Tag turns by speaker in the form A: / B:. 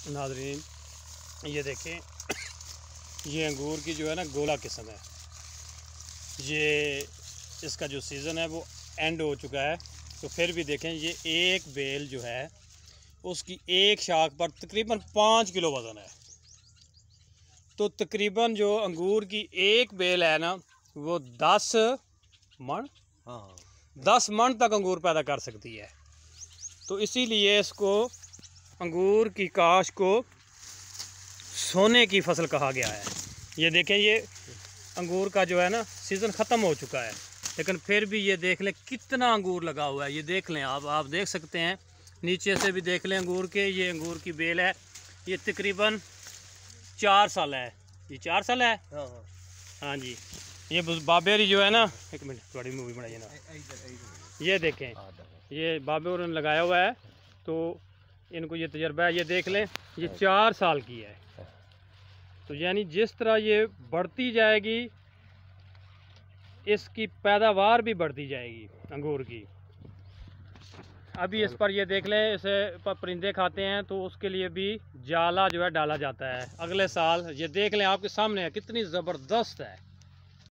A: नाज़रीन ये देखें, ये अंगूर की जो है ना गोला किस्म है। ये इसका जो सीज़न है वो एंड हो चुका है, तो फिर भी देखें ये एक बेल जो है उसकी एक शाख पर तकरीबन 5 किलो वज़न है। तो तकरीबन जो अंगूर की एक बेल है ना वो 10 मन 10 मन तक अंगूर पैदा कर सकती है। तो इसीलिए इसको अंगूर की काश को सोने की फसल कहा गया है। ये देखें, ये अंगूर का जो है ना सीज़न ख़त्म हो चुका है, लेकिन फिर भी ये देख लें कितना अंगूर लगा हुआ है। ये देख लें आप देख सकते हैं, नीचे से भी देख लें अंगूर के। ये अंगूर की बेल है, ये तकरीबन 4 साल है। ये 4 साल है। हाँ जी, ये बाबेरी जो है ना, एक मिनट थोड़ी मूवी बनाइए ना। ये देखें, ये बाबेर ने लगाया हुआ है, तो इनको ये तजर्बा है। ये देख लें, ये 4 साल की है। तो यानी जिस तरह ये बढ़ती जाएगी इसकी पैदावार भी बढ़ती जाएगी अंगूर की। अभी इस पर ये देख लें, इसे परिंदे खाते हैं, तो उसके लिए भी जाला जो है डाला जाता है अगले साल। ये देख लें, आपके सामने है, कितनी ज़बरदस्त है।